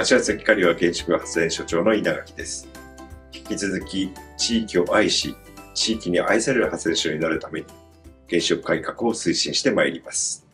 柏崎刈羽原子力発電所長の稲垣です。引き続き、地域を愛し、地域に愛される発電所になるために、原子力改革を推進してまいります。